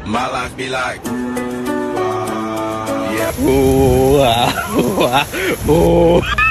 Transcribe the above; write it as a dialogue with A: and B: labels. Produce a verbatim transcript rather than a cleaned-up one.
A: My life be like, uh, yeah.
B: Ooh, ah, ooh, ah, ooh.